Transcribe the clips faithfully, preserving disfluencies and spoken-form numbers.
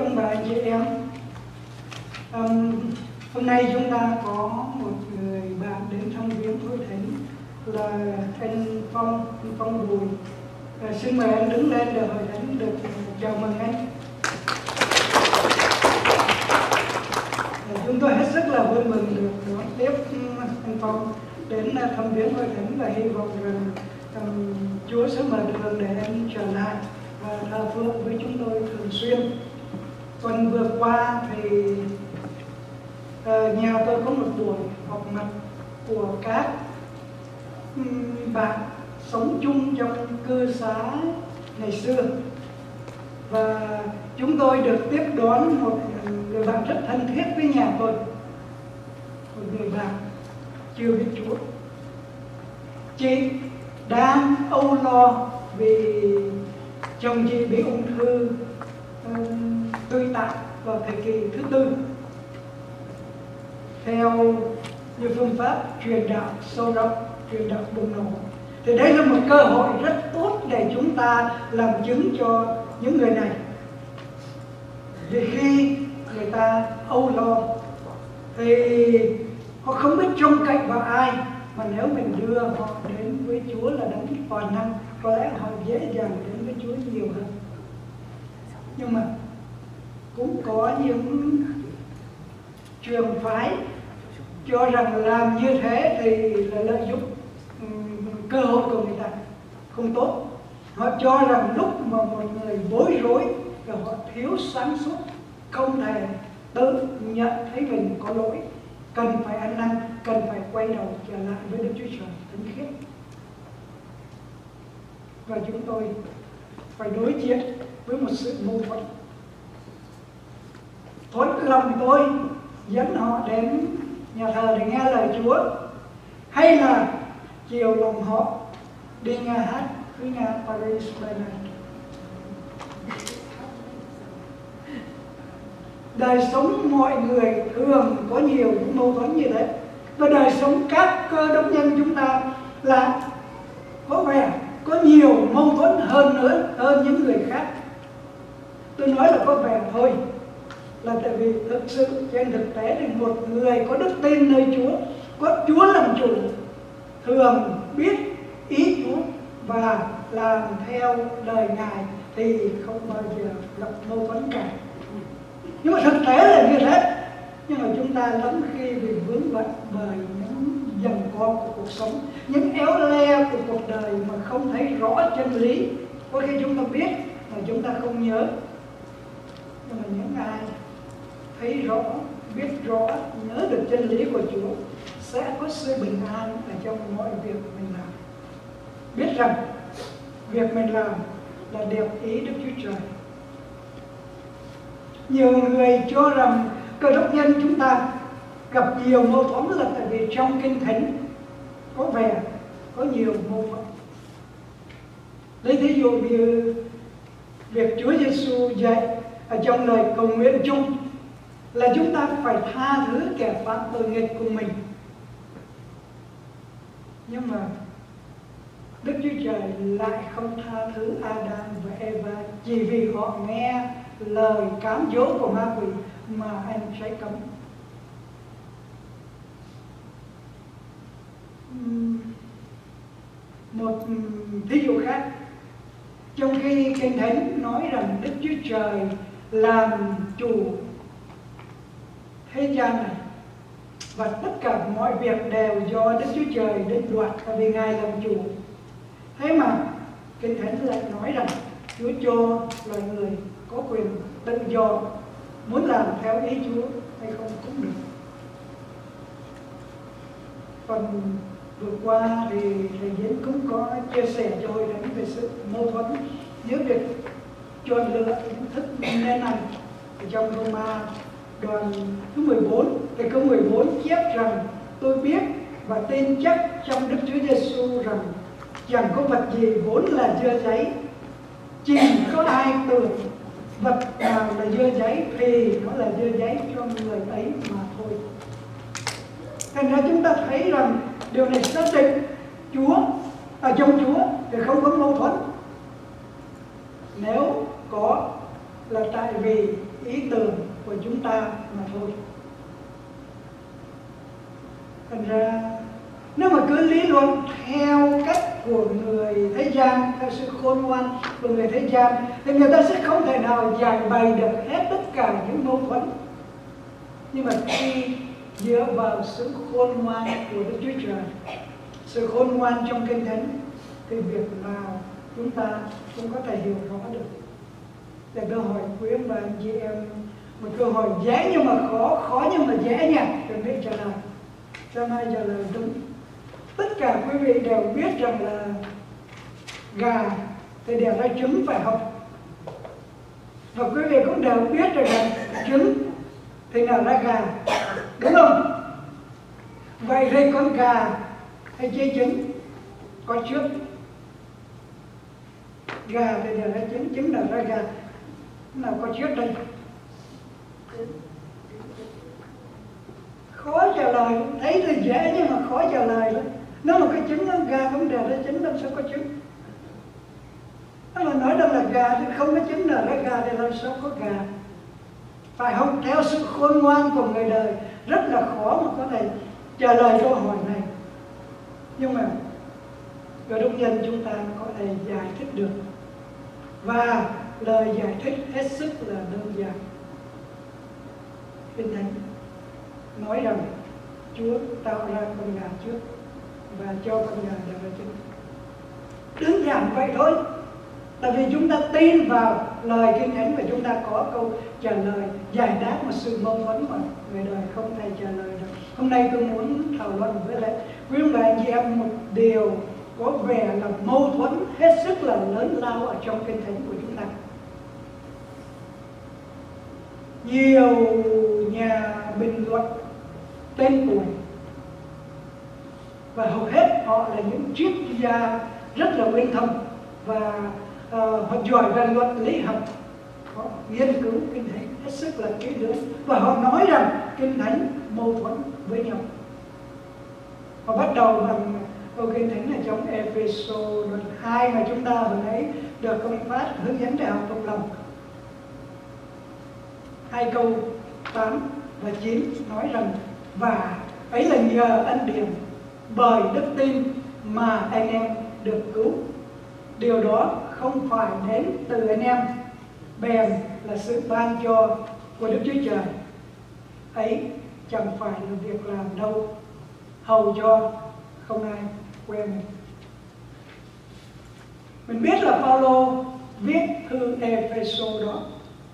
ông bà anh chị em, um, hôm nay chúng ta có một người bạn đến thăm viếng Hội Thánh là anh Phong, anh Phong Bùi. À, xin mời anh đứng lên để Hội Thánh được chào mừng anh. À, chúng tôi hết sức là vui mừng được đón tiếp anh Phong đến thăm viếng Hội Thánh và hy vọng rằng um, Chúa sẽ mở đường để anh trở lại và thờ phượng với chúng tôi thường xuyên. Tuần vừa qua thì uh, nhà tôi có một buổi họp mặt của các um, bạn sống chung trong cư xá ngày xưa, và chúng tôi được tiếp đón một người bạn rất thân thiết với nhà tôi, một người bạn chưa biết Chúa. Chị đang âu lo vì chồng chị bị ung thư um, tươi tạng vào thời kỳ thứ tư theo như phương pháp truyền đạo sâu rộng, truyền đạo bùng nổ. Thì đây là một cơ hội rất tốt để chúng ta làm chứng cho những người này. Vì khi người ta âu lo thì họ không biết trông cậy vào ai, mà nếu mình đưa họ đến với Chúa là đấng toàn năng, có lẽ họ dễ dàng đến với Chúa nhiều hơn. Nhưng mà cũng có những trường phái cho rằng làm như thế thì là lợi dụng um, cơ hội của người ta, không tốt. Họ cho rằng lúc mà một người bối rối và họ thiếu sáng suốt, không thể tự nhận thấy mình có lỗi, cần phải ăn năn, cần phải quay đầu trở lại với Đức Chúa Trời thánh khiết. Và chúng tôi phải đối diện với một sự mâu thuẫn. Thôi lòng tôi dẫn họ đến nhà thờ để nghe lời Chúa, hay là chiều lòng họ đi nghe hát với nhà Paris by Night. Đời sống mọi người thường có nhiều những mâu thuẫn như thế, và đời sống các cơ đốc nhân chúng ta là có vẻ có nhiều mâu thuẫn hơn nữa, hơn những người khác. Tôi nói là có vẻ thôi, là tại vì thực sự trên thực tế thì một người có đức tin nơi Chúa, có Chúa làm chủ, thường biết ý Chúa và làm theo lời Ngài thì không bao giờ gặp mâu thuẫn cả. Nhưng mà thực tế là như thế. Nhưng mà chúng ta lắm khi bị vướng bận bởi những giằng co của cuộc sống, những éo le của cuộc đời mà không thấy rõ chân lý. Có khi chúng ta biết mà chúng ta không nhớ. Nhưng mà những ai thấy rõ, biết rõ, nhớ được chân lý của Chúa sẽ có sự bình an ở trong mọi việc mình làm. Biết rằng việc mình làm là đẹp ý Đức Chúa Trời. Nhiều người cho rằng cơ đốc nhân chúng ta gặp nhiều mâu thuẫn là tại vì trong Kinh Thánh có vẻ có nhiều mâu thuẫn. Lấy thí dụ như việc Chúa Giêsu dạy ở trong lời cầu nguyện chung là chúng ta phải tha thứ kẻ phạm tội nghịch của mình. Nhưng mà Đức Chúa Trời lại không tha thứ Adam và Eva chỉ vì họ nghe lời cám dỗ của ma quỷ mà ăn trái cấm. Một thí dụ khác, trong khi Kinh Thánh nói rằng Đức Chúa Trời làm chủ thế gian này và tất cả mọi việc đều do Đức Chúa Trời định đoạt, tại vì Ngài làm chủ. Thế mà Kinh Thánh lại nói rằng Chúa cho loài người có quyền tự do, muốn làm theo ý Chúa hay không cũng được. Phần vừa qua thì thầy Diễn cũng có chia sẻ cho Hội Thánh về sự mâu thuẫn giữa việc chọn lựa những thức nên ăn. Trong Roma đoạn thứ mười bốn, thì câu mười bốn chép rằng tôi biết và tin chắc trong Đức Chúa Giêsu rằng chẳng có vật gì vốn là dưa giấy, chỉ có ai tưởng vật nào là dưa giấy thì nó là dưa giấy cho người ấy mà thôi. Thành ra chúng ta thấy rằng điều này xác định Chúa, ở trong Chúa thì không có mâu thuẫn. Nếu có là tại vì ý tưởng của chúng ta mà thôi. Thành ra nếu mà cứ lý luận theo cách của người thế gian, theo sự khôn ngoan của người thế gian, thì người ta sẽ không thể nào giải bày được hết tất cả những mâu thuẫn. Nhưng mà khi dựa vào sự khôn ngoan của Đức Chúa Trời, sự khôn ngoan trong Kinh Thánh, thì việc nào chúng ta cũng có thể hiểu rõ được. Để tôi hỏi quý ông bà anh chị em một câu hỏi dễ nhưng mà khó, khó nhưng mà dễ nha, chuẩn bị trả lời. Cho nay trả lời đúng. Tất cả quý vị đều biết rằng là gà thì đẻ ra trứng phải không? Và quý vị cũng đều biết rằng là trứng thì nở ra gà, đúng không? Vậy thì con gà hay chia trứng có trước? Gà thì đẻ ra trứng, trứng nở ra gà, nào có trước đây? Khó trả lời, thấy thì dễ nhưng mà khó trả lời lắm. Nếu mà cái trứng gà không đẻ ra trứng, làm sao có trứng? Nó là nói đâu là gà thì không có trứng nở ra gà thì làm sao có gà? Phải không? Theo sự khôn ngoan của người đời rất là khó mà có thể trả lời câu hỏi này. Nhưng mà Cơ Đốc nhân chúng ta có thể giải thích được. Và lời giải thích hết sức là đơn giản. Kinh Thánh nói rằng Chúa tạo ra con gà trước và cho con gà đẻ ra trứng. Đơn giản vậy thôi. Tại vì chúng ta tin vào lời Kinh Thánh và chúng ta có câu trả lời giải đáp một sự mâu thuẫn mà người đời không thể trả lời được. Hôm nay tôi muốn thảo luận với lại quý ông bà anh chị em một điều có vẻ là mâu thuẫn hết sức là lớn lao ở trong Kinh Thánh của chúng ta. Nhiều nhà bình luận tên tuổi và hầu hết họ là những triết gia rất là uyên thâm và uh, họ giỏi về luận lý học, họ nghiên cứu Kinh Thánh hết sức là kỹ lưỡng và họ nói rằng Kinh Thánh mâu thuẫn với nhau. Họ bắt đầu bằng câu Kinh Thánh ở trong Ê-phê-sô đoạn hai mà chúng ta vừa nãy được công phát hướng dẫn đại học Phục Lâm. Hai câu tám và chín nói rằng và ấy là nhờ ân điển bởi đức tin mà anh em được cứu. Điều đó không phải đến từ anh em, bèn là sự ban cho của Đức Chúa Trời. Ấy chẳng phải là việc làm đâu, hầu cho không ai quen mình. Mình biết là Phaolô viết thư Ê-phê-sô đó.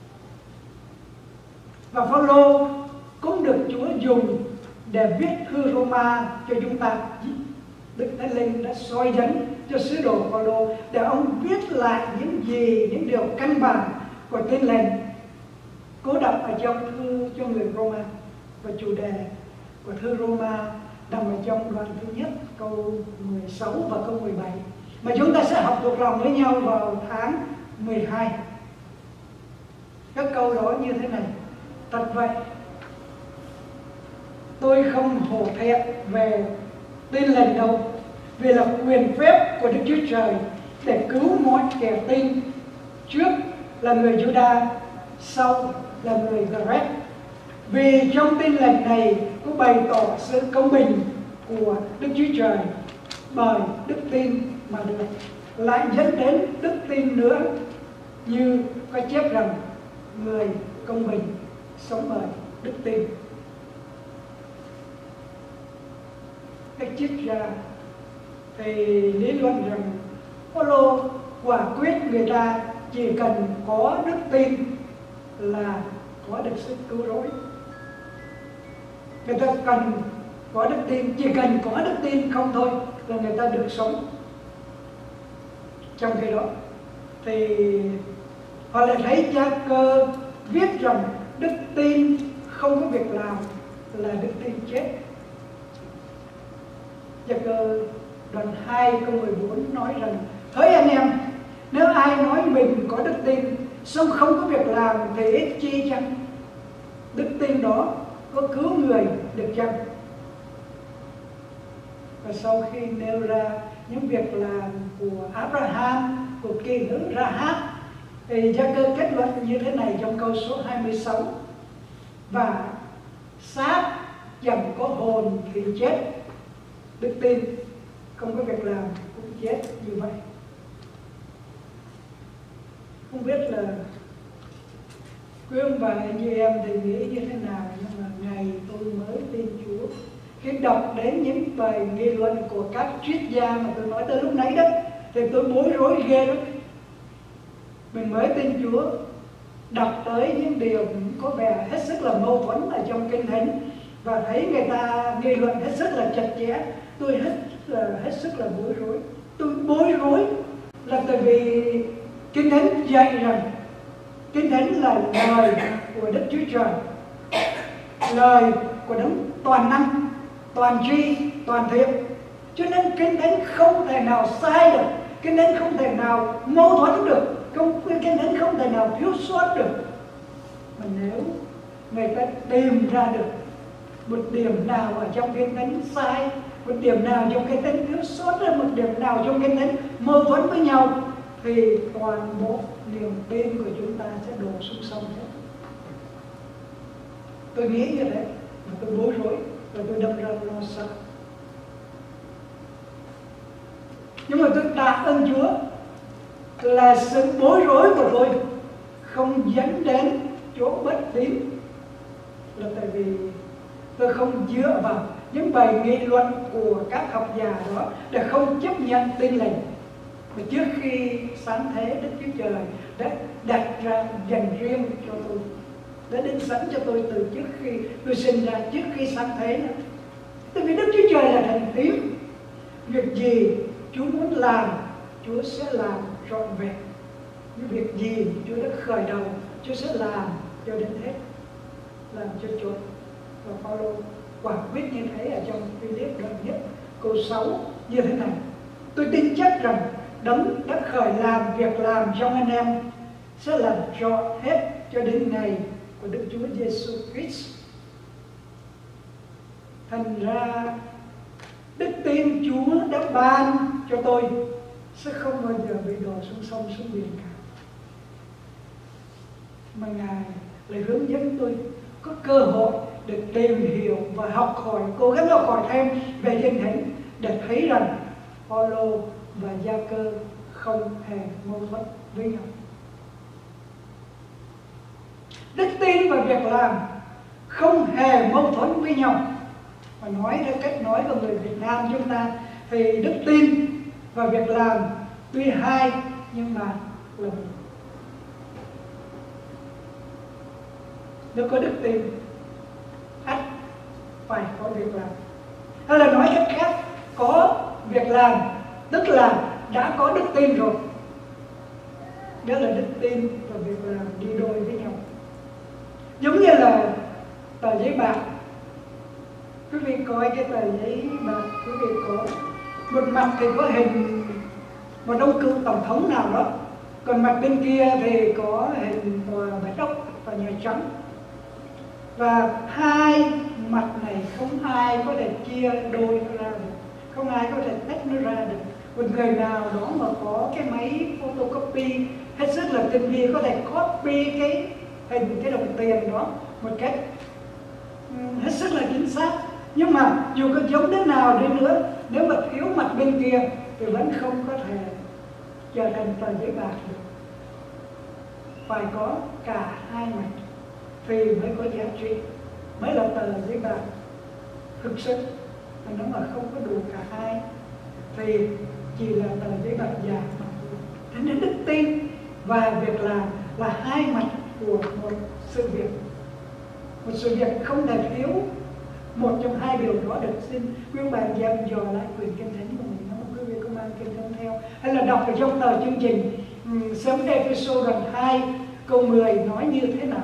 Và Phaolô cũng được Chúa dùng để viết thư Roma cho chúng ta. Đức Thánh Linh đã soi dẫn cho sứ đồ Phaolô để ông viết lại những gì, những điều căn bản của Tin Lành cố đọc ở trong thư cho người Roma. Và chủ đề của thư Roma nằm ở trong đoạn thứ nhất câu mười sáu và câu mười bảy mà chúng ta sẽ học thuộc lòng với nhau vào tháng mười hai. Các câu đó như thế này: thật vậy, tôi không hổ thẹn về Tin Lành đâu, vì là quyền phép của Đức Chúa Trời để cứu mọi kẻ tin, trước là người Giu-đa, sau là người Gờ-rét. Vì trong Tin Lành này có bày tỏ sự công bình của Đức Chúa Trời bởi đức tin mà được, lại dẫn đến đức tin nữa, như có chép rằng người công bình sống bởi đức tin. Cách trích ra thì lý luận rằng Phaolô quả quyết người ta chỉ cần có đức tin là có được sự cứu rỗi. Người ta cần có đức tin, chỉ cần có đức tin không thôi là người ta được sống. Trong khi đó thì họ lại thấy Gia-cơ viết rằng đức tin không có việc làm là đức tin chết. Gia-cơ đoạn hai câu mười bốn nói rằng: hỡi anh em, nếu ai nói mình có đức tin song không có việc làm thì ít chi chăng? Đức tin đó có cứu người được chăng? Và sau khi nêu ra những việc làm của Abraham, của kỳ nữ Rahab Thì Gia Cơ kết luận như thế này trong câu số hai mươi sáu: và xác chẳng có hồn thì chết, đức tin không có việc làm cũng chết như vậy. Không biết là quý ông bà anh chị em thì nghĩ như thế nào, nhưng mà ngày tôi mới tin Chúa, khi đọc đến những bài nghị luận của các triết gia mà tôi nói tới lúc nãy đó, thì tôi bối rối ghê lắm. Mình mới tin Chúa, đọc tới những điều có vẻ hết sức là mâu thuẫn ở trong Kinh Thánh và thấy người ta nghị luận hết sức là chặt chẽ, tôi hết là hết sức là bối rối. Tôi bối rối là tại vì Kinh Thánh dạy rằng Kinh Thánh là lời của Đức Chúa Trời, lời của Đấng toàn năng, toàn tri, toàn thiện. Cho nên Kinh Thánh không thể nào sai được, Kinh Thánh không thể nào mâu thuẫn được, không, Kinh Thánh không thể nào thiếu sót được. Mà nếu người ta tìm ra được một điểm nào ở trong Kinh Thánh sai, một điểm nào trong Kinh Thánh thiếu sót, một điểm nào trong Kinh Thánh mâu thuẫn với nhau, thì toàn bộ niềm tin của chúng ta sẽ đổ xuống sông hết. Tôi nghĩ như thế, mà tôi bối rối và tôi đâm ra lo sợ. Nhưng mà tôi tạ ơn Chúa là sự bối rối của tôi không dẫn đến chỗ bất tín, là tại vì tôi không dựa vào những bài nghị luận của các học giả đó để không chấp nhận tin lành. Mà trước khi sáng thế, Đức Chúa Trời đã đặt ra dành riêng cho tôi, đã định sẵn cho tôi từ trước khi tôi sinh ra, trước khi sáng thế nữa. Tại vì Đức Chúa Trời là thần tín, việc gì Chúa muốn làm, Chúa sẽ làm trọn vẹn. Những việc gì Chúa đã khởi đầu, Chúa sẽ làm cho đến hết, làm cho chốt. Và Phaolô quả quyết như thế ở trong Philip đoạn nhất câu sáu như thế này: tôi tin chắc rằng Đấng đã khởi làm việc làm trong anh em sẽ làm trọn hết cho đến ngày của Đức Chúa Giêsu Christ. Thành ra đức tin Chúa đã ban cho tôi sẽ không bao giờ bị đổ xuống sông xuống biển cả, mà Ngài lại hướng dẫn tôi có cơ hội được tìm hiểu và học hỏi, cố gắng học hỏi thêm về Kinh Thánh để thấy rằng Phaolô và Gia Cơ không hề mâu thuẫn với nhau. Đức tin và việc làm không hề mâu thuẫn với nhau. Mà nói theo cách nói của người Việt Nam chúng ta thì đức tin và việc làm tuy hai nhưng mà là một. Nếu có đức tin, ắt phải có việc làm. Hay là nói cách khác, có việc làm tức là đã có đức tin rồi. Đó là đức tin và việc làm đi đôi với nhau. Giống như là tờ giấy bạc. Quý vị coi cái tờ giấy bạc, quý vị có một mặt thì có hình một ông cựu tổng thống nào đó, còn mặt bên kia thì có hình tòa Bạch Ốc và Nhà Trắng. Và hai mặt này không ai có thể chia đôi nó ra được, không ai có thể tách nó ra được. Một người nào đó mà có cái máy photocopy hết sức là tinh vi có thể copy cái hình cái đồng tiền đó một cách hết sức là chính xác. Nhưng mà dù có giống đến nào đi nữa, nếu mà thiếu mặt bên kia thì vẫn không có thể trở thành tờ giấy bạc được. Phải có cả hai mặt thì mới có giá trị, mới là tờ giấy bạc thực sự. Mà nếu mà không có đủ cả hai thì chỉ là tờ giấy bạc giả mà thôi. Thế nên đức tin và việc làm là hai mặt của một sự việc. Một sự việc không thể thiếu một trong hai điều đó được. Xin quý ông bà chị em dò lại quyển Kinh Thánh của mình, nếu quý vị có mang Kinh Thánh theo, hay là đọc ở trong tờ chương trình um, sớm Ê-phê-sô đoạn hai câu mười nói như thế nào.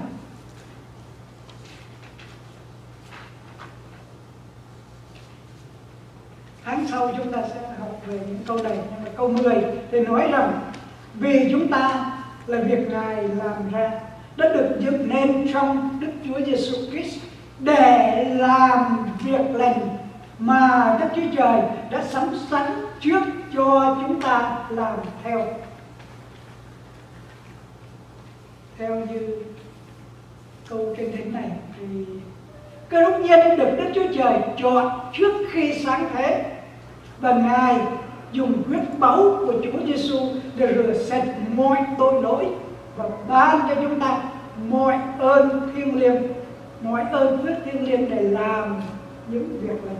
Tháng sau chúng ta sẽ học về những câu này, nhưng mà câu mười thì nói rằng vì chúng ta là việc Ngài làm ra, đã được dựng nên trong Đức Chúa Giêsu Christ để làm việc lành mà Đức Chúa Trời đã sắm sẵn trước cho chúng ta làm theo. theo như câu kinh thánh này thì Cơ Đốc nhân được Đức Chúa Trời chọn trước khi sáng thế, và Ngài dùng huyết báu của Chúa Giêsu để rửa sạch mọi tội lỗi và ban cho chúng ta mọi ơn thiêng liêng, mọi ơn phước thiêng liêng để làm những việc lành.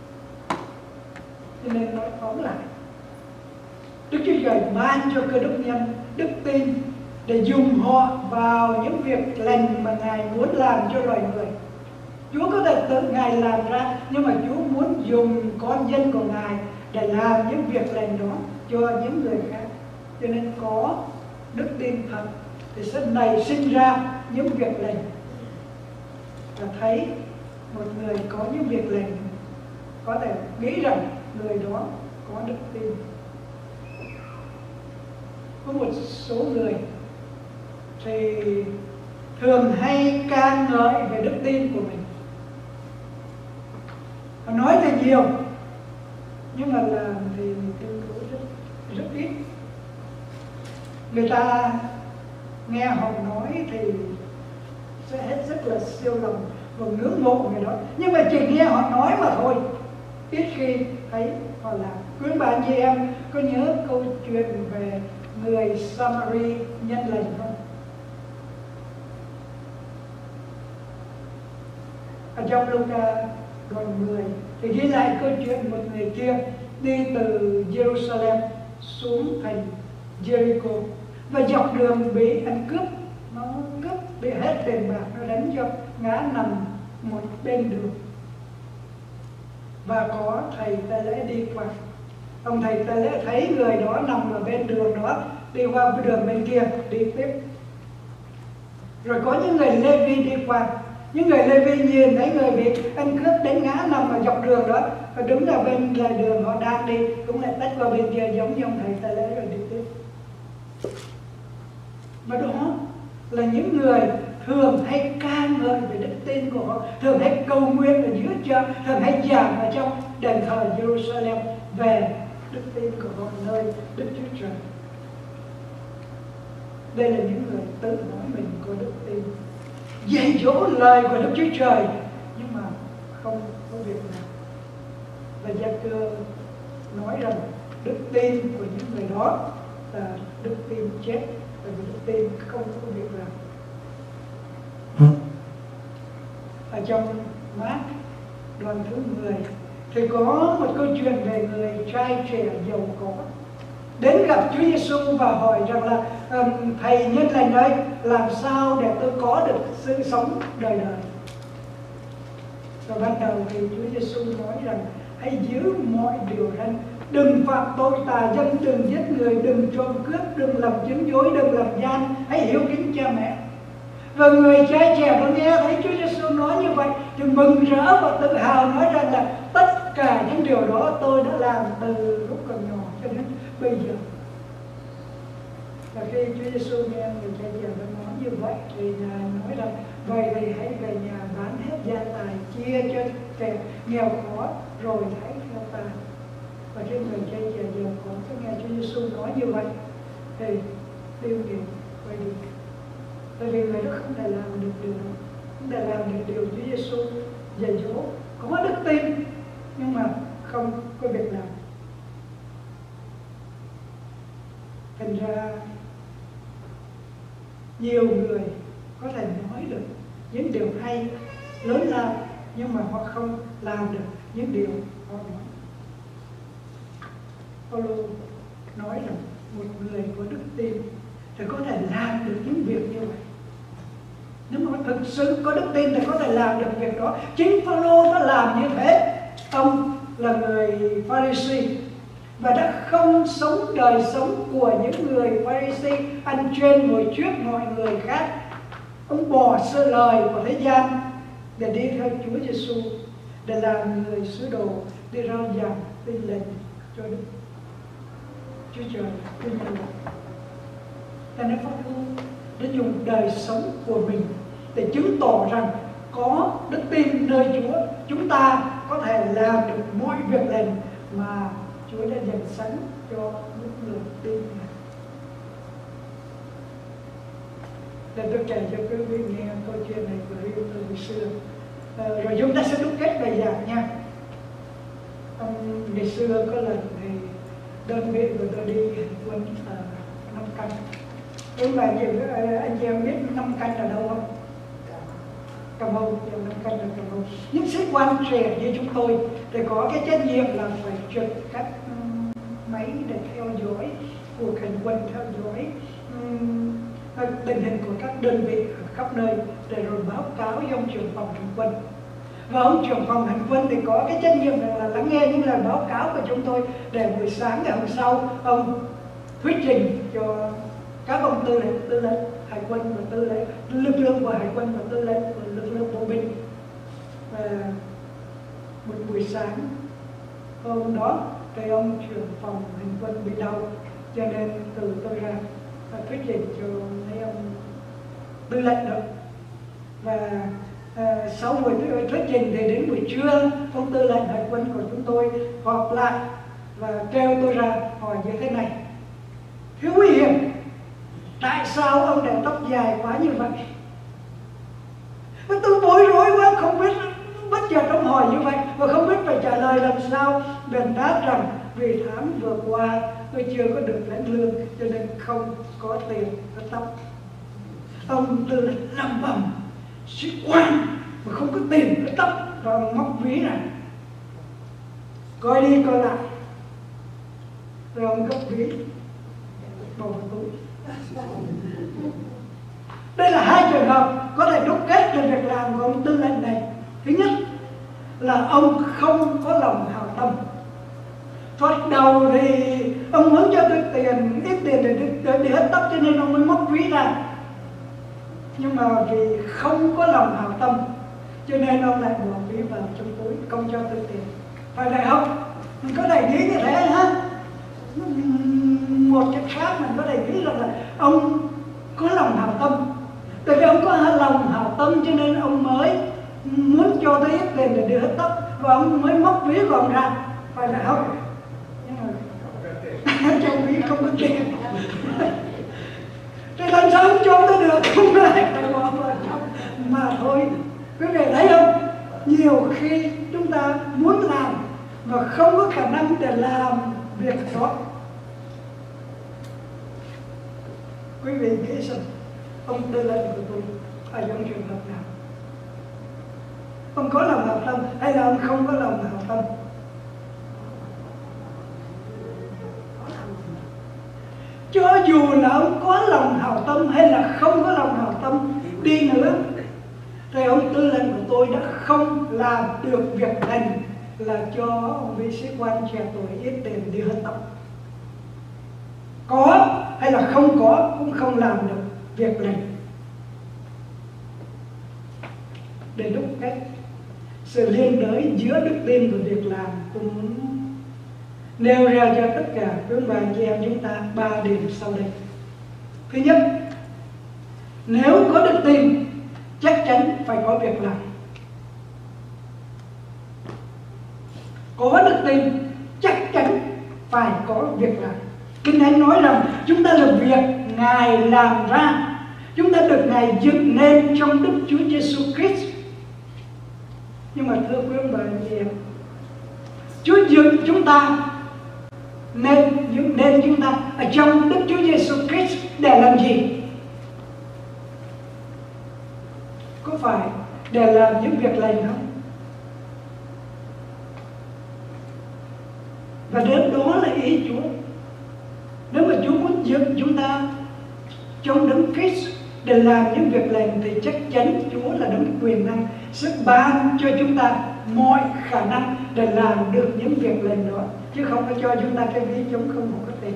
Cho nên nói tóm lại, Đức Chúa Trời ban cho Cơ Đốc nhân đức tin để dùng họ vào những việc lành mà Ngài muốn làm cho loài người. Chúa có thể tự Ngài làm ra, nhưng mà Chúa muốn dùng con dân của Ngài để làm những việc lành đó cho những người khác. Cho nên có đức tin thật thì sẽ nảy sinh ra những việc lành, và thấy một người có những việc lành có thể nghĩ rằng người đó có đức tin. Có một số người thì thường hay ca ngợi về đức tin của mình, họ nói thì nhiều nhưng mà làm thì tương đối rất, rất ít. Người ta nghe họ nói thì sẽ hết sức là siêu lòng và ngưỡng mộ người đó, nhưng mà chỉ nghe họ nói mà thôi, ít khi thấy họ làm. Quý bà anh chị em có nhớ câu chuyện về người Samari nhân lành không? Ở trong Luca đoạn mười thì ghi lại câu chuyện một người kia đi từ Jerusalem xuống thành Jericho, và dọc đường bị ăn cướp, nó cướp bị hết tiền bạc, nó đánh cho ngã nằm một bên đường. Và có thầy tế lễ đi qua, ông thầy tế lễ thấy người đó nằm ở bên đường đó, đi qua đường bên kia đi tiếp. Rồi có những người Lê Vi đi qua, những người Lê Vi nhìn thấy người bị ăn cướp đánh ngã nằm ở dọc đường đó, và đứng ở bên lề đường họ đang đi cũng lại tách qua bên kia giống như ông thầy tế lễ rồi đi tiếp. Và đó là những người thường hay ca ngợi về đức tin của họ, thường hay cầu nguyện ở giữa chợ, thường hay giảng ở trong đền thờ Jerusalem về đức tin của họ nơi Đức Chúa Trời. Đây là những người tự nói mình có đức tin, dạy dỗ lời của Đức Chúa Trời nhưng mà không có việc làm. Và Gia-cơ nói rằng đức tin của những người đó là đức tin chết, và đức tin không có việc làm. Ở trong Mát đoạn thứ mười thì có một câu chuyện về người trai trẻ giàu có đến gặp Chúa Giêsu và hỏi rằng là thầy nhân lành ơi, làm sao để tôi có được sự sống đời đời? Và ban đầu thì Chúa Giêsu nói rằng hãy giữ mọi điều răn, đừng phạm tội tà dâm, đừng giết người, đừng trộm cướp, đừng làm chứng dối, đừng làm gian, hãy hiếu kính cha mẹ. Và người trai trẻ vừa nghe thấy Chúa Giêsu nói như vậy thì mừng rỡ và tự hào nói rằng là tất cả những điều đó tôi đã làm từ lúc còn nhỏ cho đến bây giờ. Và khi Chúa Giêsu nghe người trai trẻ nói như vậy thì Ngài nói rằng vậy thì hãy về nhà bán hết gia tài, chia cho kẻ nghèo khó rồi hãy theo ta. Và khi người trai trẻ giàu có có nghe Chúa Giêsu nói như vậy thì tiêu nghỉu quay đi. Bởi vì người đó không thể làm được điều đó, không thể làm được điều Chúa Giêsu dạy dỗ, có đức tin nhưng mà không có việc làm. Thành ra nhiều người có thể nói được những điều hay lớn lao nhưng mà họ không làm được những điều họ nói. Paulo nói rằng một người có đức tin thì có thể làm được những việc như vậy. Nếu mà thực sự có đức tin thì có thể làm được việc đó. Chính Paulo đã làm như thế. Ông là người Pharisee và đã không sống đời sống của những người Pharisee ăn trên ngồi trước mọi người khác. Ông bỏ sự lời của thế gian để đi theo Chúa Giêsu, để làm người sứ đồ, đi rao giảng tin lành cho Đức Chúa Trời, Chúa Nhân loại. Ta nói Pháp Hưu đã dùng đời sống của mình để chứng tỏ rằng có đức tin nơi Chúa, chúng ta có thể làm được mọi việc lành mà Chúa đã dành sẵn cho những người tin này. Để tôi kể cho quý vị nghe câu chuyện này của riêng từ ngày xưa. À, rồi chúng ta sẽ đúc kết bài giảng nha. Um, ngày xưa có lần thì đơn vị của tôi đi hành quân ở Nam Căn. Nhưng mà nhiều anh chị em biết Nam Căn là đâu không? Cà Mau, nhiều Nam Căn là Cà Mau. Những sĩ quan trẻ như chúng tôi thì có cái trách nhiệm là phải trực các um, máy để theo dõi cuộc hành quân, theo dõi um, tình hình của các đơn vị ở khắp nơi để rồi báo cáo với ông trưởng phòng hành quân. Và ông trưởng phòng hành quân thì có cái trách nhiệm là lắng nghe những lời báo cáo của chúng tôi để buổi sáng ngày hôm sau ông thuyết trình cho các ông tư lệnh, tư lệnh hải quân và tư lệnh lực lượng của hải quân và tư lệnh của lực lượng bộ binh. Và một buổi sáng hôm đó thì ông trưởng phòng hành quân bị đau, cho nên từ tôi ra và thuyết trình cho mấy ông tư lệnh đó. Và à, sau buổi thuyết trình thì đến buổi trưa, ông tư lệnh hải quân của chúng tôi họp lại và kêu tôi ra hỏi như thế này: Thiếu úy Hiền, tại sao ông để tóc dài quá như vậy? Và tôi bối rối quá, không biết, bất chợt ông hỏi như vậy và không biết phải trả lời làm sao. Bèn đáp rằng vì tháng vừa qua tôi chưa có được lãnh lương cho nên không có tiền cắt tóc. Ông tư lệnh lẩm bẩm: sĩ quan mà không có tiền cắt tóc, và móc ví này coi đi coi lại, rồi ông gấp ví bỏ vào túi. Đây là hai trường hợp có thể đúc kết được việc làm của ông tư lệnh này. Thứ nhất là ông không có lòng hảo tâm. Thoạt đầu thì ông muốn cho tôi tiền, ít tiền để, để, để hết tóc cho nên ông mới móc ví ra. Nhưng mà vì không có lòng hảo tâm cho nên ông lại bỏ ví vào trong túi, không cho tôi tiền. Phải vậy không? Mình có thể nghĩ như thế ha. Một cách khác mình có thể nghĩ rằng là ông có lòng hảo tâm. Tại vì ông có lòng hảo tâm cho nên ông mới muốn cho tôi ít tiền để đưa hết tóc, và ông mới móc ví của ông ra. Phải vậy không? Trong ví không có tiền thì làm sao ông cho tôi được, không lại phải bỏ vào trong mà thôi. Quý vị thấy không? Nhiều khi chúng ta muốn làm mà không có khả năng để làm việc đó. Quý vị nghĩ rằng ông tư lệnh của tôi ở trong trường hợp nào? Ông có lòng hảo tâm hay là ông không có lòng hảo tâm? Cho dù là ông có lòng hảo tâm hay là không có lòng hảo tâm đi nữa thì ông tư lệnh của tôi đã không làm được việc lành là cho ông vị sĩ quan trẻ tuổi ít tiền đi hết tóc. Có hay là không có cũng không làm được việc lành. Để đúc kết sự liên đới giữa đức tin và việc làm, cũng nêu ra cho tất cả quý bà chị em chúng ta ba điểm sau đây. Thứ nhất, nếu có đức tin chắc chắn phải có việc làm. Có đức tin chắc chắn phải có việc làm. Kinh Thánh nói rằng chúng ta là việc Ngài làm ra, chúng ta được Ngài dựng nên trong Đức Chúa Giêsu Christ. Nhưng mà thưa quý ông bà chị em, Chúa dựng chúng ta nên dựng nên chúng ta ở trong Đức Chúa Giêsu Christ để làm gì? Có phải để làm những việc lành không? Và đến đó là ý Chúa. Nếu mà Chúa muốn dựng chúng ta trong Đấng Christ để làm những việc lành thì chắc chắn Chúa là đấng quyền năng sẽ ban cho chúng ta mọi khả năng để làm được những việc lành đó, chứ không có cho chúng ta cái ví trống không một cái tiền.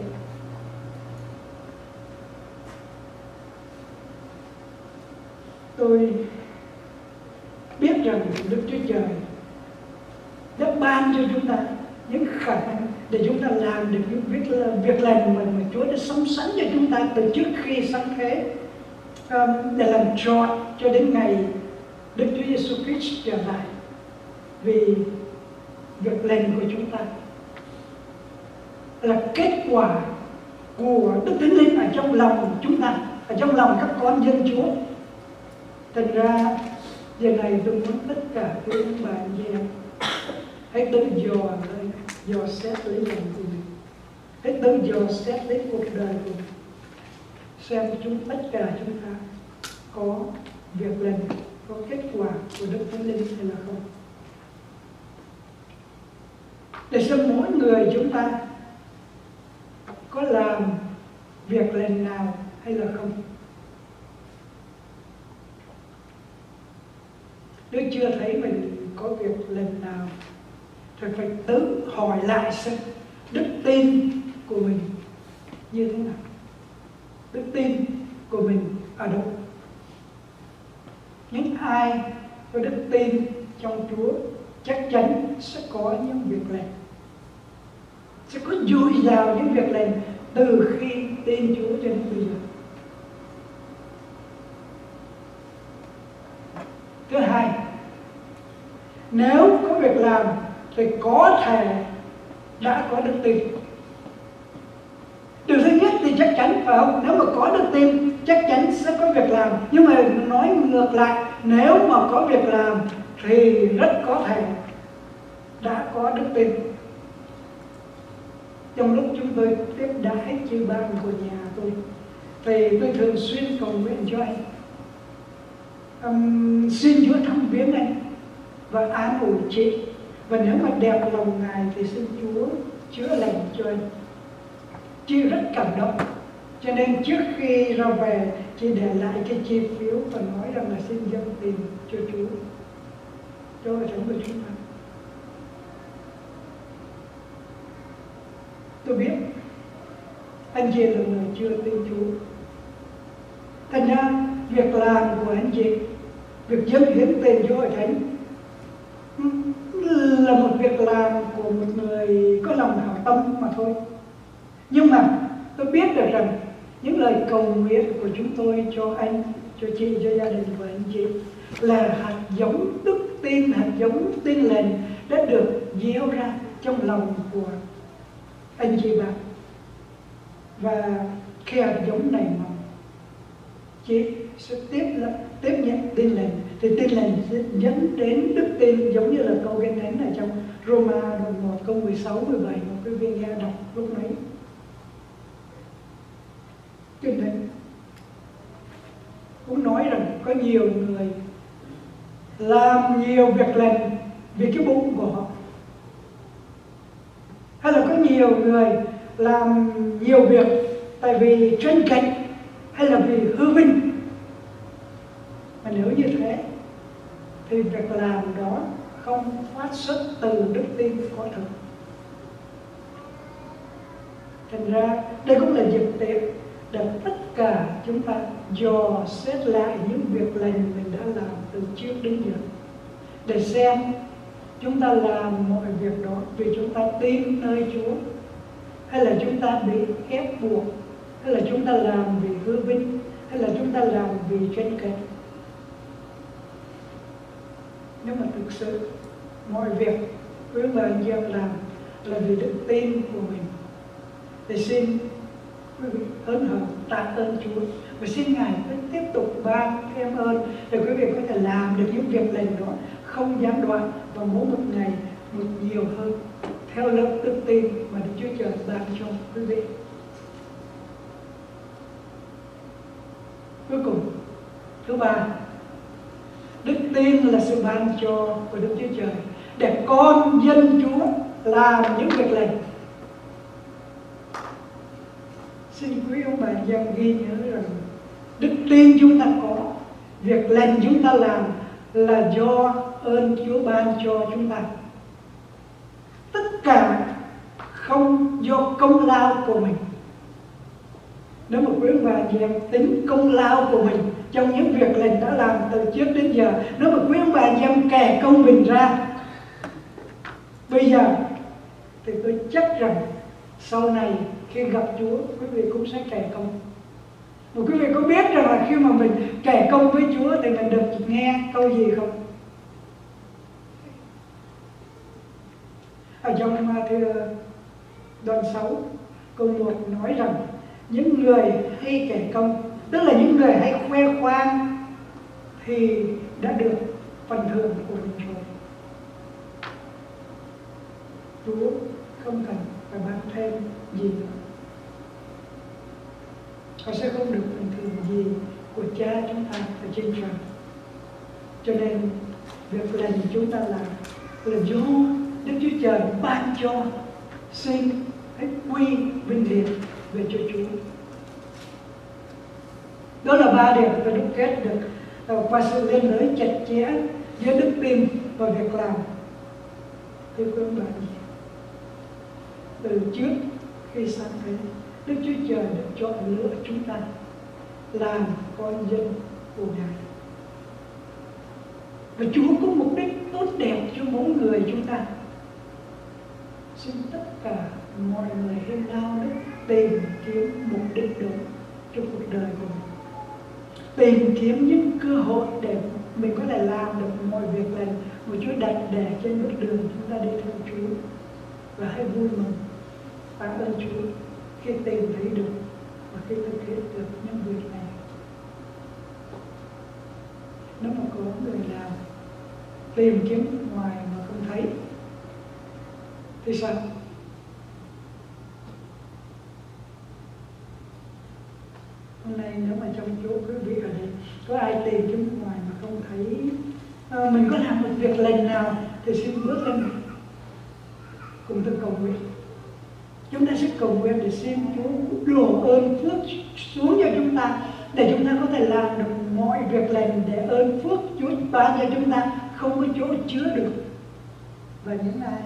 Tôi biết rằng Đức Chúa Trời đã ban cho chúng ta những khả năng để chúng ta làm được những việc, việc lành mà, mà Chúa đã sắm sẵn cho chúng ta từ trước khi sáng thế, um, để làm trọn cho đến ngày Đức Chúa Giêsu Christ trở lại. Vì việc lành của chúng ta là kết quả của Đức Thánh Linh ở trong lòng chúng ta, ở trong lòng các con dân Chúa. Thành ra giờ này tôi muốn tất cả quý ông bà anh chị em hãy tự dò lấy, dò xét lấy lòng của mình, hãy tự dò xét lấy cuộc đời của mình, xem chúng tất cả chúng ta có việc lành, có kết quả của Đức Thánh Linh hay là không, để xem mỗi người chúng ta có làm việc lành nào hay là không. Nếu chưa thấy mình có việc lành nào thì phải tự hỏi lại xem đức tin của mình như thế nào, đức tin của mình ở đâu. Những ai có đức tin trong Chúa chắc chắn sẽ có những việc lành, sẽ có dồi dào những việc lành từ khi tin Chúa cho đến bây giờ. Thứ hai, nếu có việc làm thì có thể đã có đức tin. Điều thứ nhất thì chắc chắn, phải không? Nếu mà có đức tin chắc chắn sẽ có việc làm. Nhưng mà nói ngược lại, nếu mà có việc làm thì rất có thể đã có đức tin. Trong lúc chúng tôi tiếp đãi chư ban của nhà tôi thì tôi thường xuyên cầu nguyện cho anh, um, xin Chúa thăm viếng anh và an ủi chị, và nếu mà đẹp lòng Ngài thì xin Chúa chữa lành cho anh. Chị rất cảm động, cho nên trước khi ra về chị để lại cái chi phiếu và nói rằng là xin dâng tiền cho Chúa, cho hội thánh của chúng ta. Tôi biết anh chị là người chưa tin Chúa, thành ra việc làm của anh chị, việc dâng hiến tiền cho hội thánh là một việc làm của một người có lòng hảo tâm mà thôi. Nhưng mà tôi biết được rằng những lời cầu nguyện của chúng tôi cho anh, cho chị, cho gia đình của anh chị là hạt giống đức tin, hạt giống tin lành đã được gieo ra trong lòng của anh chị bạn. Và khi hạt giống này mầm, chị sẽ tiếp tiếp nhận tin lành, thì tin lành sẽ dẫn đến đức tin, giống như là câu ghi đến ở trong Roma đoạn một câu mười sáu, mười bảy mà quý vị nghe đọc lúc nãy. Kinh Thánh cũng nói rằng có nhiều người làm nhiều việc lành vì cái bụng của họ, hay là có nhiều người làm nhiều việc tại vì tranh cạnh hay là vì hư vinh. Mà nếu như thế thì việc làm đó không phát xuất từ đức tin có thực. Thành ra đây cũng là dịp tiện để tất cả chúng ta dò xét lại những việc lành mình đã làm từ trước đến giờ, để xem chúng ta làm mọi việc đó vì chúng ta tin nơi Chúa, hay là chúng ta bị ép buộc, hay là chúng ta làm vì hư vinh, hay là chúng ta làm vì tranh cạnh. Nếu mà thực sự mọi việc quý bà anh chị em làm là vì đức tin của mình, thì xin quý vị ơn hận tạ ơn Chúa, và xin Ngài tiếp tục ban thêm ơn để quý vị có thể làm được những việc lành đó không gián đoạn, và mỗi một ngày một nhiều hơn theo lớp đức tin mà Đức Chúa Trời ban cho quý vị. Cuối cùng, thứ ba, đức tin là sự ban cho của Đức Chúa Trời để con dân Chúa làm những việc lành. Xin quý ông bà anh em ghi nhớ rằng đức tin chúng ta có, việc lành chúng ta làm là do ơn Chúa ban cho chúng ta. Tất cả không do công lao của mình. Nếu mà quý ông bà anh em tính công lao của mình trong những việc lành đã làm từ trước đến giờ, nếu mà quý ông bà anh em kẻ công mình ra bây giờ, thì tôi chắc rằng sau này khi gặp Chúa, quý vị cũng sẽ kẻ công. Mà quý vị có biết rằng là khi mà mình kẻ công với Chúa thì mình được nghe câu gì không? Ở trong thư đoạn sáu câu một nói rằng những người hay kẻ công tức là những người hay khoe khoang thì đã được phần thưởng của mình rồi. Chúa không cần phải ban thêm gì nữa. Họ sẽ không được phần thưởng gì của Cha chúng ta ở trên trời. Cho nên việc lành chúng ta làm là do Đức Chúa Trời ban cho. Xin hãy quy vinh hiển về cho Chúa. Đó là ba điều ta đúc kết được uh, qua sự liên đới chặt chẽ giữa đức tin và việc làm. Thưa quý bạn, từ trước khi sáng thế, Đức Chúa Trời đã chọn lựa chúng ta làm con dân của Ngài. Và Chúa có mục đích tốt đẹp cho mỗi người chúng ta. Xin tất cả mọi người hãy nao nức tìm kiếm mục đích đúng cho cuộc đời của mình. Tìm kiếm những cơ hội để mình có thể làm được mọi việc lành mà Chúa đặt để trên bước đường chúng ta đi theo Chúa. Và hãy vui mừng, tạ ơn Chúa khi tìm thấy được và khi thực hiện được những việc này. Nếu mà có người nào tìm kiếm ngoài mà không thấy thì sao? Hôm nay nếu mà trong chỗ quý vị ở đây có ai tìm kiếm ngoài mà không thấy à, mình có làm một việc lành nào thì xin bước lên cùng tôi cầu nguyện. Chúng ta sẽ cầu nguyện để xin Chúa đổ ơn phước xuống cho chúng ta, để chúng ta có thể làm được mọi việc lành, để ơn phước Chúa ban cho chúng ta không có chỗ chứa được. Và những ai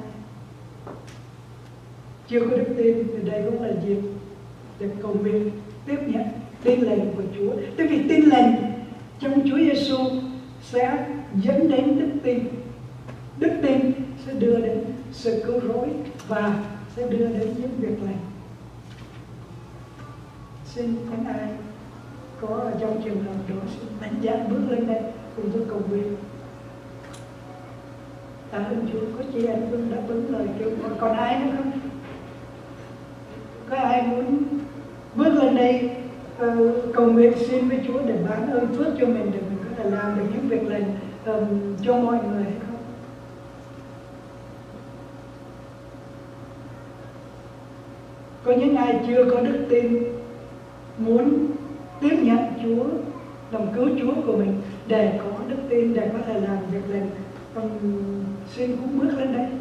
chưa có đức tin thì đây cũng là dịp để cầu nguyện tiếp nhận tin lành của Chúa. Tại vì tin lành trong Chúa Giêsu sẽ dẫn đến đức tin. Đức tin sẽ đưa đến sự cứu rỗi và sẽ đưa đến những việc lành. Xin những ai có ở trong trường hợp đó xin mạnh dạn bước lên đây cùng tôi cầu nguyện. Tạ ơn Chúa, có chị anh Vương đã ứng lời kêu gọi. Còn ai nữa không? Có ai muốn bước lên đây uh, cầu nguyện xin với Chúa để ban ơn phước cho mình, để mình có thể làm được những việc lành um, cho mọi người hay không? Có những ai chưa có đức tin muốn tiếp nhận Chúa làm cứu Chúa của mình, để có đức tin để có thể làm việc lành, um, xin cũng bước lên đây.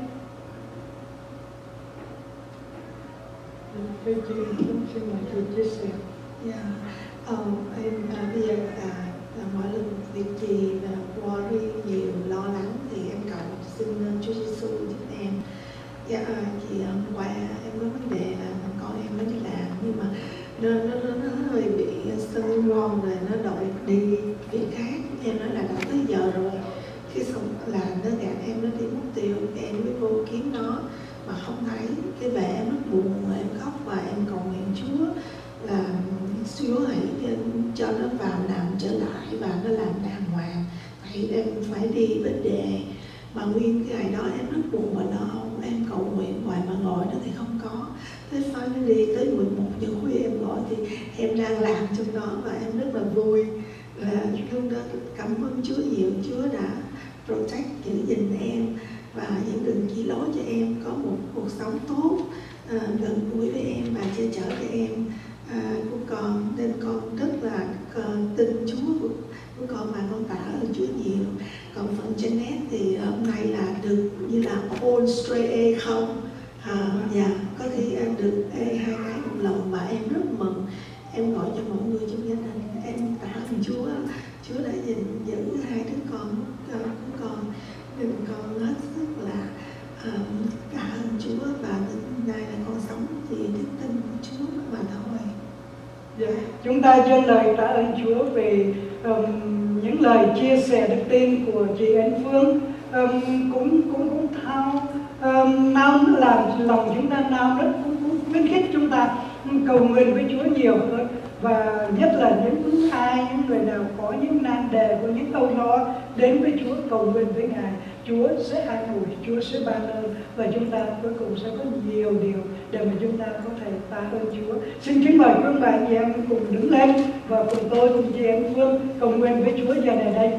Thưa chị, xin mời chị chia sẻ. Dạ, yeah. um, em à, bây giờ à, à, mỗi lần việc gì và worry nhiều, lo lắng thì em cầu xin Chúa Giêsu giúp em. Dạ, à, thì hôm qua em có vấn đề là con em nó đi làm nhưng mà nó nó nó, nó hơi bị syndrome rồi, nó đòi đi việc khác. Em nói là đã tới giờ rồi, khi xong là nó gạt em nó đi mất tiêu, em mới vô kiếm nó mà không thấy. Cái về em rất buồn và em khóc và em cầu nguyện Chúa là Chúa hãy cho nó vào làm trở lại và nó làm đàng hoàng. Vậy em phải đi vấn đề mà nguyên cái ngày đó em rất buồn và lo âu, em cầu nguyện hoài mà gọi nó thì không có. Thế phải nó đi tới mười một giờ khuya em gọi thì em đang làm trong đó và em rất là vui. Là lúc đó cảm ơn Chúa nhiều, Chúa đã protect, giữ gìn em và dẫn đường chỉ lối cho em có một cuộc sống tốt, à, gần gũi với em và che chở cho em à, của con. Nên con rất là con tin Chúa của, của con và con tạ ơn Chúa nhiều. Còn phần Janet thì hôm nay là được như là all straight A không? À, dạ, có khi em được A hai cái một lần mà em rất mừng. Em gọi cho mọi người trong gia đình, em tạ ơn Chúa, Chúa đã gìn giữ hai đứa con của con. Nên con hết sức là um, tạ ơn Chúa và hôm nay là con sống vì đức tin của Chúa mà thôi. Yeah. Chúng ta dâng lời tạ ơn Chúa về um, những lời chia sẻ đức tin của chị Anh Phương, um, cũng cũng cũng thao um, nao làm lòng chúng ta nao nức, cũng, cũng khuyến khích chúng ta cầu nguyện với Chúa nhiều hơn, và nhất là những ai những người nào có những nan đề, có những âu lo đến với Chúa cầu nguyện với Ngài, Chúa sẽ an ủi, Chúa sẽ ban ơn, và chúng ta cuối cùng sẽ có nhiều điều để mà chúng ta có thể tạ ơn Chúa. Xin kính mời quý bạn chị em cùng đứng lên và cùng tôi cùng chị em Phương cầu nguyện với Chúa giờ này đây.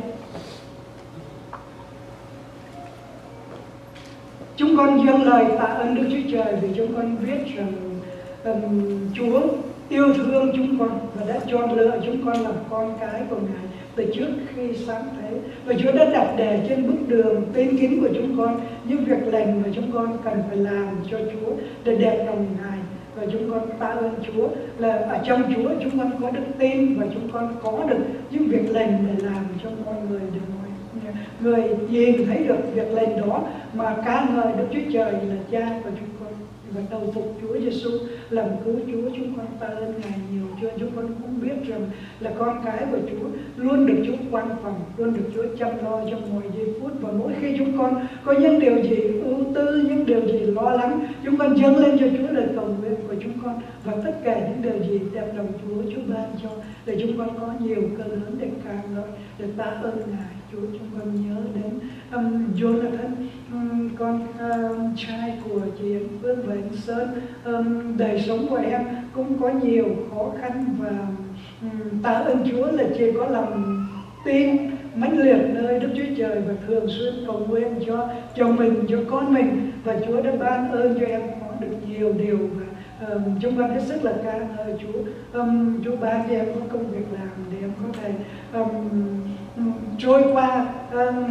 Chúng con dâng lời tạ ơn Đức Chúa Trời vì chúng con biết rằng um, Chúa yêu thương chúng con và đã chọn lựa chúng con làm con cái của Ngài từ trước khi sáng thế. Và Chúa đã đặt để trên bước đường tín kính của chúng con những việc lành mà chúng con cần phải làm cho Chúa để đẹp lòng Ngài. Và chúng con tạ ơn Chúa là ở trong Chúa chúng con có đức tin và chúng con có được những việc lành để làm cho mọi người được mọi người nhìn thấy được việc lành đó mà ca ngợi Đức Chúa Trời là Cha của chúng con và đầu phục Chúa Giêsu làm cứu Chúa. Chúng con tạ ơn Ngài nhiều, cho chúng con cũng biết rằng là con cái của Chúa luôn được Chúa quan phòng, luôn được Chúa chăm lo trong mọi giây phút. Và mỗi khi chúng con có những điều gì ưu tư, những điều gì lo lắng, chúng con dâng lên cho Chúa lời cầu nguyện của chúng con, và tất cả những điều gì đẹp lòng Chúa, Chúa ban cho để chúng con có nhiều cơ lớn để ca ngợi, để tạ ơn Ngài. Chúa, chúng con nhớ đến um, Jonathan, um, con uh, trai của chị em Phương và anh Sơn. Um, đời sống của em cũng có nhiều khó khăn, và um, tạ ơn Chúa là chị có lòng tin mãnh liệt nơi Đức Chúa Trời và thường xuyên cầu nguyện cho chồng mình, cho con mình, và Chúa đã ban ơn cho em có được nhiều điều. Và Um, chúng con hết sức là ca ngợi Chúa. Um, Chúa ban cho em có công việc làm để em có thể um, um, trôi qua uh,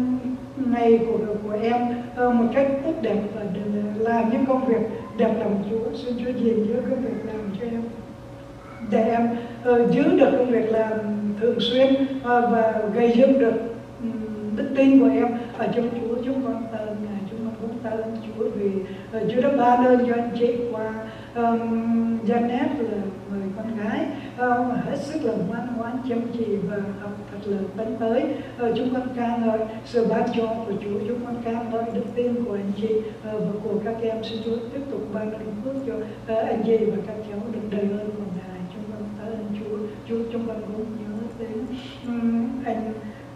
ngày của của em uh, một cách tốt đẹp và để làm những công việc đẹp lòng Chúa. Xin Chúa gìn giữ công việc làm cho em, để em uh, giữ được công việc làm thường xuyên uh, và gây dựng được um, đức tin của em ở trong Chúa. Chúng con tạ ơn Ngài. Chúng con cũng tạ ơn Chúa vì uh, Chúa đã ban ơn cho anh chị qua um, Janet là người con gái um, hết sức là ngoan ngoãn, chăm chỉ và học thật là tấn tới. Uh, chúng con ca ngợi sự ban cho của Chúa. Chúng con ca ngợi đức tin của anh chị uh, và của các em. Xin Chúa tiếp tục ban ơn phước cho uh, anh chị và các cháu được đầy ơn của Ngài. Chúng con tạ ơn Chúa. Chúa chúng con cũng nhớ đến um, anh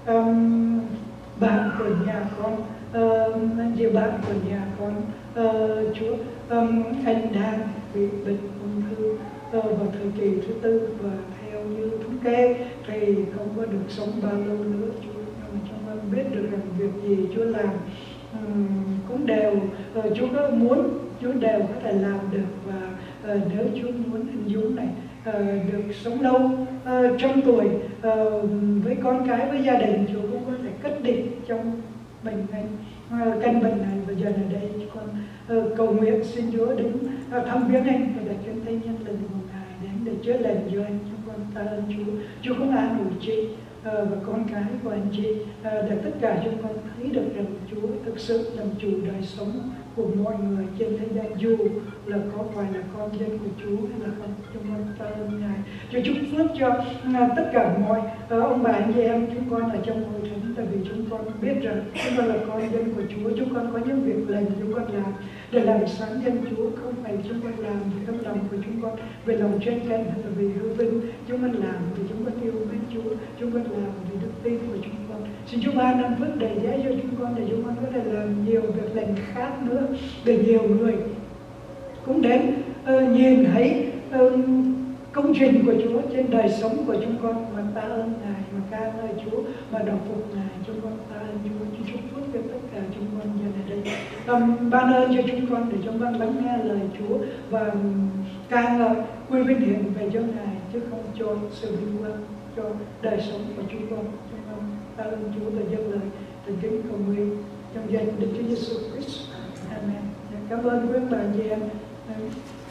um, bạn của nhà con, uh, anh chị bạn của nhà con, uh, Chúa um, anh đang bị bệnh ung thư uh, vào thời kỳ thứ tư, và theo như thống kê thì không có được sống bao lâu nữa. Chúa, chúng con biết được rằng việc gì Chúa làm um, cũng đều uh, Chúa có muốn, Chúa đều có thể làm được. Và uh, nếu Chúa muốn anh Dũng này uh, được sống lâu uh, trăm tuổi uh, với con cái, với gia đình, Chúa cũng có thể cất định trong bệnh anh uh, căn bệnh này. Và giờ này đây con uh, cầu nguyện xin Chúa đến uh, thăm viếng anh và đặt chân tay nhân lần của Ngài đến để chữa lành cho anh. Chúng con tạ ơn Chúa. Chúa cũng an ủi chị uh, và con cái của anh chị uh, để tất cả chúng con thấy được rằng Chúa thực sự làm chủ đời sống của mọi người trên thế gian, dù là có phải là con dân của Chúa hay là không. Chúng con tạ ơn Ngài. Chúa chúc phước cho uh, tất cả mọi uh, ông bà anh chị em chúng con ở trong hội thánh, tại vì chúng con biết rằng chúng con là con dân của Chúa. Chúng con có những việc lành chúng con làm để làm sáng danh Chúa, không phải chúng con làm vì tấm lòng của chúng con, về lòng tranh cạnh hay là vì hư vinh. Chúng con làm vì chúng con yêu mến Chúa, chúng con làm vì đức tin của chúng con. Xin Chúa ban ơn phước đầy dẫy cho chúng con để chúng con có thể làm nhiều việc lành khác nữa, để nhiều người cũng đến uh, nhìn thấy uh, công trình của Chúa trên đời sống của chúng con, mà tạ ơn Ngài, mà ca ngợi Chúa, mà đọc phục Ngài. Chúng con tạ ơn Chúa. Chúa chúc phước cho tất cả chúng con giờ này đây. Um, ban ơn cho chúng con để chúng con lắng nghe lời Chúa và um, ca ngợi quy vinh hiển về cho Ngài, chứ không cho sự vinh quang cho đời sống của chúng con. Chúng con tạ ơn Chúa và dâng lời thành kính cầu nguyện trong danh Đức Chúa Giêsu Christ. Amen. Cảm ơn quý bạn chị em.